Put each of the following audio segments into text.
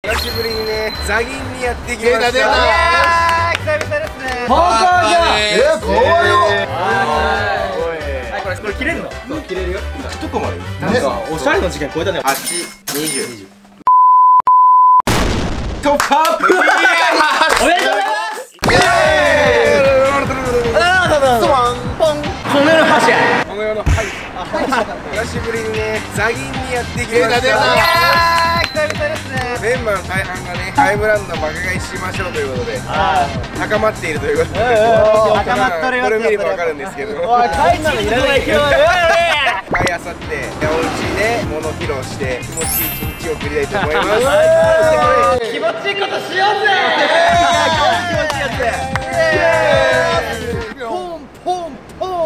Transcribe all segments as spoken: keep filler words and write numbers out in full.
久しぶりにね、ザギンにやってきました。 出た出た。 いやー、久々ですね。 パーカーじゃん。えー、かわいいよ。 はい、これこれ切れるの？ そう切れるよ。どこまで？ なんかおしゃれの時間超えたね。 はち、にじゅう。 トップアップ。おめでとうございます。 イエーイ。 スワンポン。米の箸や。 この世のはい。久しぶりにね、ザギンにやってきました。 いやー、久々ですね。 メンバーの大半がね、ハイブランド爆買いしましょうということで高まっているということで、 高まっとるよ。 これ見ればわかるんですけど、 おい、買いなのいらないけど。 買いあさってお家で物披露して気持ちいい一日を送りたいと思います。 気持ちいいことしようぜ。気持ちいいやつ。ポンポンポン。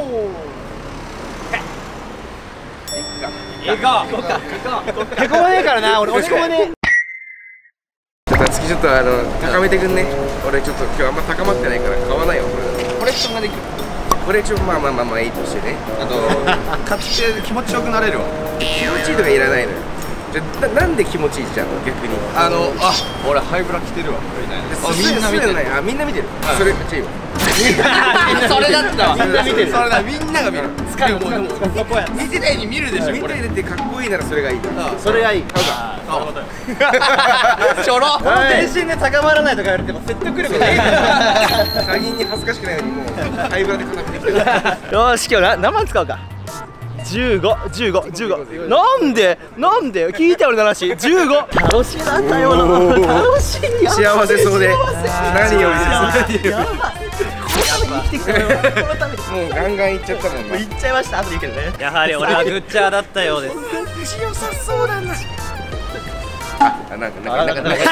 行こう。行こうか。行こう。へこまねえからな、俺。俺へこまねえ。 ちょっと月ちょっとあの高めてくんね。俺ちょっと今日あんま高まってないから買わないよこれ。 コレクションができる。 これちょっとまあまあまあまあいいとしてね。あと買って気持ちよくなれるわ。 気持ちいいとかいらないのよ。じゃななんで気持ちいいじゃんの逆に。 あのあ俺ハイブラ着てるわみたいな。 みんな見てる。あみんな見てる。それめっちゃいいわ。 それだったわ。みんな見てる。それだみんなが見る。 使うもん。 そこや。見てないに見るでしょ。 見てるってかっこいいならそれがいい。 それがいい。買うか。ちょろ。この全身で高まらないとか言われても説得力ない。 他人に恥ずかしくないようにもうハイブラで固めてきてる。 よし今日な何万使うか。じゅうご、じゅうご、じゅうご。なんでなんで聞いて俺の話。じゅうご。楽しいなんだよな。楽しい。 幸せそうで何よりです。 やばい。生きてきたよ。このために。 もうガンガンいっちゃったもんね。 行っちゃいました。後で言うけどね。やはり俺はグッチャーだったようです。 良さそうだな。あ、なんかなんかなんかなんか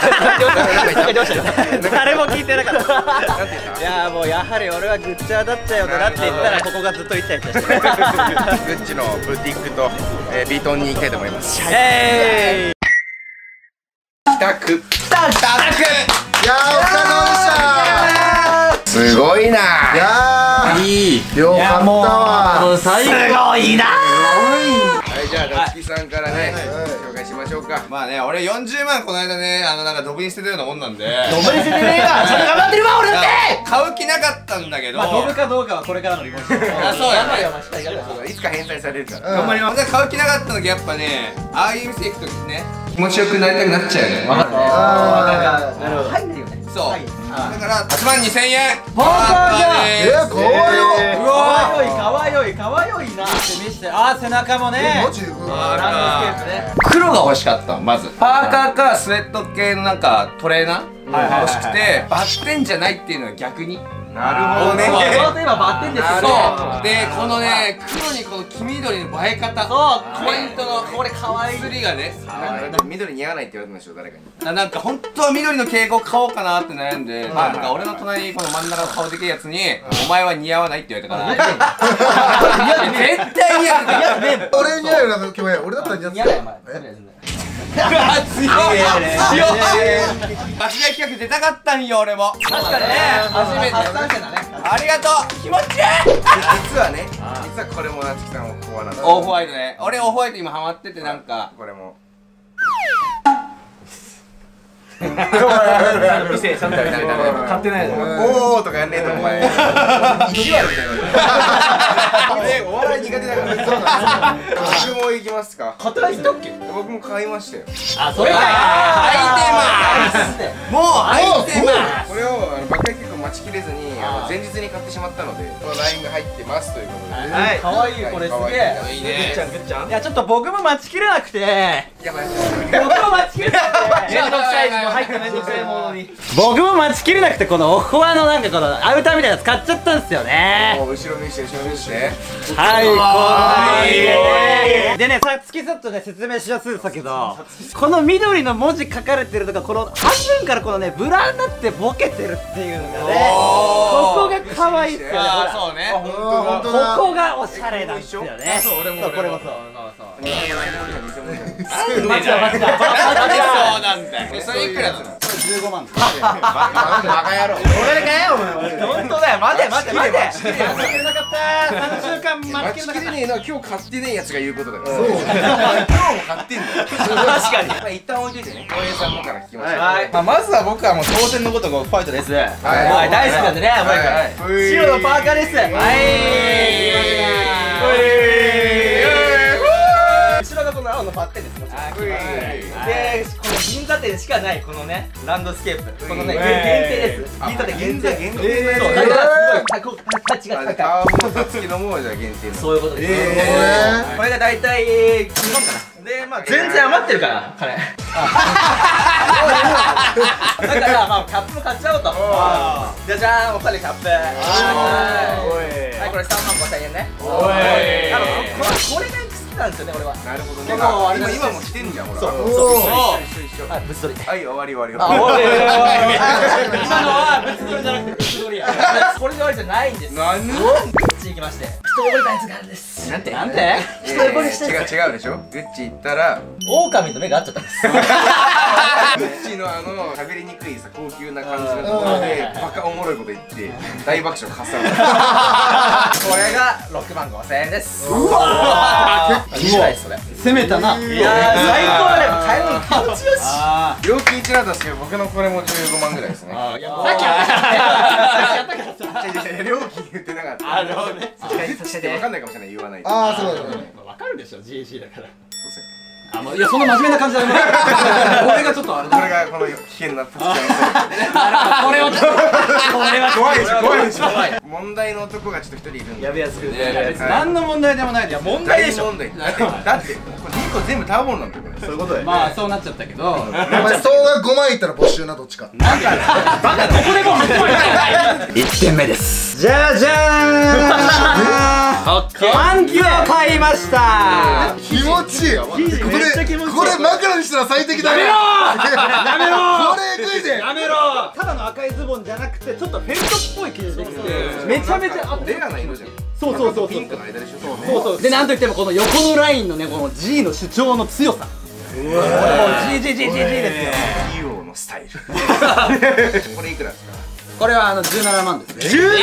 誰も聞いてなかった。いやもうやはり俺はグッチャーだったよなって言ったらここがずっとイチャイチャしてる。 グッチのブティックとビトンに行きたいと思います。 えい。 帰宅。帰宅。 いやー、お疲れ様でした。 すごいな。 いやー、 いい。 よかったわ。 最高いいな。 はい、じゃあ夏木さんからね紹介しましょうか。 まあね、俺よんじゅうまんこの間ね、あのなんかドブに捨てたようなもんなんでドブに捨ててねえわ。それ頑張ってるわ俺だって。 買う気なかったんだけど、 ドブかどうかはこれからのリモート。 あ、そうやね。 いつか返済されるから。 頑張ります。買う気なかったんだけど、やっぱね、ああいう店行くときね、気持ちよくなりたくなっちゃうよね。分かるね。 あなるほど。入んないよね。 そう。だからはちまんにせんえん。 パーカーじゃん。 ー、えー、かわいいよ。 うわー、かわいいかわいいな。見せて、あー背中もね。 マジ？ ランドスケープね。 黒が欲しかったのまず。パーカーかスウェット系のなんかトレーナー欲しくて、バッテンじゃないっていうのは逆に。 なるほどね。 ちょうど今バッテンですよね。 そうでこのね黒にこの黄緑の映え方、 そうポイントのこれかわいい。 釣りがね、 なんか緑似合わないって言われたんでしょ誰かに。 ななんか本当は緑の蛍光買おうかなって悩んで、なんか俺の隣にこの真ん中の顔でけえやつに「お前は似合わない」って言われたから絶対似合ってた。 俺似合うよな、今日俺だったら似合ってた。 似合うよお前。 強い強い強いバチ大企画出たかったんよ俺も。 確かにね。 初めて初参戦だね。 ありがとう気持ちいい。 実はね、実はこれも夏木さんのコアなの。 オフホワイトね、俺オフホワイト今ハマっててなんかこれも。 店ちゃんと買ってない。 おーとかやんねえとお前。意地悪みたいな。お笑い苦手だから。そうなんですよ。僕も行きますか。 買ってない人っけ？ 僕も買いましたよ。 あ、それかい。 履いてます。もう履いてます。 これをあの爆買い結構待ちきれずにあの前日に買ってしまったので、このラインが入ってますということで。 はい。可愛いこれすげえ。 いいね。 いやちょっと僕も待ちきれなくて。 やばい。 僕も待ちきれなくて。めんどくさいも入っためんどくさいものに。僕も待ちきれなくてこのオフワのなんかこのアウターみたいなの使っちゃったんですよね。 もう後ろ見して後ろ見して。 はい、こんなにでね、さっきちょっとね説明しやすいですけど、この緑の文字書かれてるとかこの半分からこのねブラになってボケてるっていうのがね、ここが可愛いっすよね。ほらそうね。 ここがおしゃれなんですよね。 そう俺もこれもそう。 なんでだよ。なんでそうなんだよ。それいくらなの？ じゅうごまん。 バカ野郎。 俺かよお前。本当だよ。待て待て待て。待ちきれなかった。さんしゅうかん待ちきれなかった。 待ちきれねえのは今日買ってねえやつが言うことだから。そう。今日も買ってんだよ。 確かに。 まあ一旦置いといてね。小平さんのから聞きましょう。 はい。 まあまずは僕はもう当然のことがファイトです。はい。 はい大好きなんでね。白のパーカーです。はい。後ろがこの青のバッテンです。で、この銀座店しかないこのねランドスケープ。このね限定です。銀座店限定。 限定そう。だからすごいタッチが高い。 タワーモー付きのものじゃ限定の。 そういうことです。これが大体にまんかな。でまあ全然余ってるから金。だからまあキャップも買っちゃおうと。じゃじゃーんお二人キャップ。はいこれさんまんごせんえんね。おい。あのこれが好きなんですよね俺は。なるほどね。 今今も着てんじゃんほら。 そうそう。はいぶつ取り。 はい終わり終わり。 あおい。今のはぶつ取りじゃなくてぶつ取りや。これで終わりじゃないんです。 何？ グッチ行きまして。一目惚れたやつがあるんです。なんて？なんて？一目惚れしたやつ。 違う違うでしょ。グッチ行ったら狼と目が合っちゃったんです。 グッチのあの喋りにくいさ高級な感じのところでバカおもろいこと言って大爆笑かっさらう。 これがろくまんごせんえんです。うわー。いいじゃないそれ。攻めたな。いや最高だね。買い物気持ちよし。 料金一なんですけど僕のこれもじゅうごまんぐらいですね。 さっきやったからさ。 料金言ってなかった。 あのね。 わかんないかもしれない言わないと。 ああそうだね。 わかるでしょ ジージー だから。 そうですね。 あもういやそんな真面目な感じだね。これがちょっとあれだ。 これがこの危険な立ち方。 これはこれは怖いでしょ怖いでしょ。問題の男がちょっと一人いるんで。 やべえやつ。 何の問題でもないです。 問題でしょ。 問題。だってだってこれにこ全部タワーボールなんだよこれ。そういうことだよ。 まあそうなっちゃったけど。 お前総額ごまんいったら没収などっちか。 なんかバカどこでもいってんめです。じゃじゃーん。オッケー。パンツを買いました。 気持ちいい。これこれ枕にしたら最適だね。 やめろ。 これクイズ。 やめろ。ただの赤いズボンじゃなくてちょっとフェルトっぽい生地でできてめちゃめちゃレアな色じゃん。 そうそうそうそう。 ピンクの間でしょ。 そうそう。でなんといってもこの横のラインのねこの G の主張の強さ。うわ。G G G G G ですよ。 イオのスタイル。これいくらですか。 これはあのじゅうななまんです。じゅうなな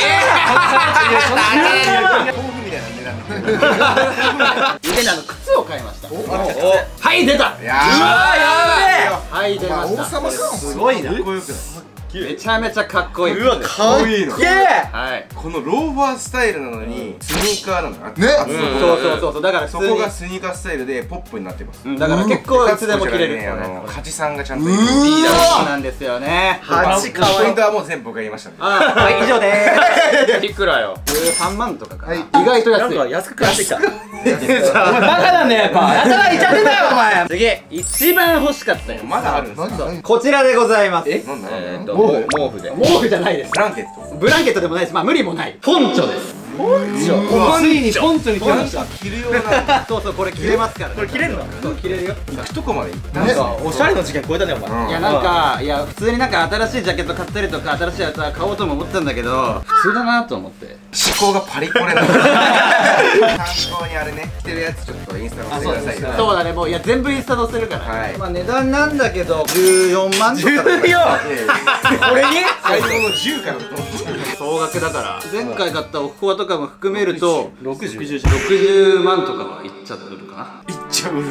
まん。 豆腐みたいな値段。 であの靴を買いました。はい出た。 いやうわやべえ。はい出ました。 王様か。 すごいな。かっこよくない。 めちゃめちゃかっこいい。 うわかっこいいの。 はい。 このローファースタイルなのにスニーカーなの。 ね。 そうそうそうそう。だからそこがスニーカースタイルでポップになってます。 だから結構いつでも着れる。 あのカジさんがちゃんといる。 そうなんですよね。 はちかわいい。ポイントはもう全部僕が言いましたね。 はい以上でーす。いくらよ。じゅうさんまんとかかな。意外と安い。なんか安く買ってきた。お前バカなんだよやっぱ。やったらいっちゃってんだよお前。次一番欲しかったよ。 まだあるんですか。 こちらでございます。 えなんだなんだ。 毛布で。毛布じゃないです。 ブランケット。 ブランケットでもないです。まあ無理もない。ポンチョです。ポンチョ。ついにポンチョに着ました。 着るような。 そうそうこれ着れますから。これ着れるの？そう着れるよ。 行くとこまで行った。 なんかおしゃれの事件超えたねお前。 いやなんかいや普通になんか新しいジャケット買ったりとか新しいやつは買おうとも思ったんだけど普通だなと思って。 思考がパリコレなの。参考にあれね着てるやつちょっとインスタ載せてくださいよ。 そうだねもういや全部インスタ載せるから。 はい。 まあ値段なんだけどじゅうよんまんとか。じゅうよん。これに？ 最後のじゅうから総額だから前回買ったオフコアとかも含めるとろくじゅうまんとかはいっちゃってるかな。 いっちゃうの。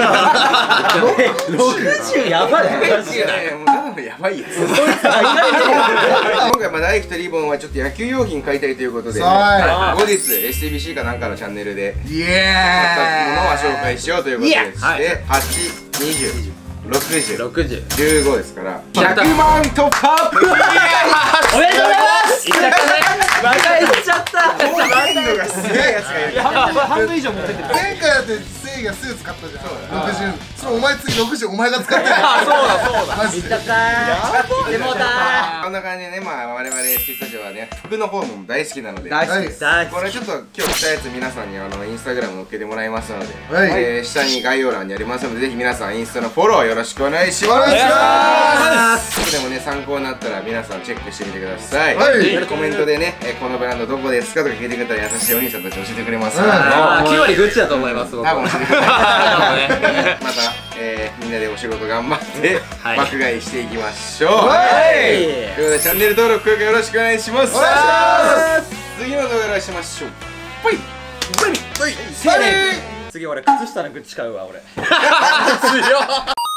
ろくじゅうやばい。 いやいやもうただのやばいやつ。今回まあ大輝とリボンはちょっと野球用品買いたいということで、後日 エスティービーシー かなんかのチャンネルでイエ買ったものは紹介しようということでしてはち、にじゅう、ろくじゅう、 ろくじゅう、 じゅうごですからひゃくまん突破。 おめでとうございます。いっちゃったね。またいっちゃった。 もう難度がすげえやつがいる。 半分以上持ってってる。 前回だってせいがスーツ買ったじゃん。ろくじゅう。それお前次ろくじゅうお前が使ってる。 あそうだそうだ。 マジで。 いっちゃったー。でもだー。 こんな感じでねまあ我々 エスティースタジオはね服の方も大好きなので。 大好きです。大好き。 これちょっと今日着たやつ皆さんにあのインスタグラム載っけてもらいますので、 はいえー下に概要欄にありますのでぜひ皆さんインスタのフォローよろしくお願いします。 お願いします。 とでもね参考になったら皆さんチェックしてみてください。 はい、 コメントでねこのブランドどこですかとか聞いてくれたら優しいお兄さんたち教えてくれますからあきゅう割グッチだと思います僕は。 多分教えてくれます。また、えー、みんなでお仕事頑張って爆買いしていきましょう。はいということでチャンネル登録高評価よろしくお願いします。お願いします。次の動画でお会いしましょう。バイバイバイ。 次俺靴下のグッチ買うわ俺。強っ。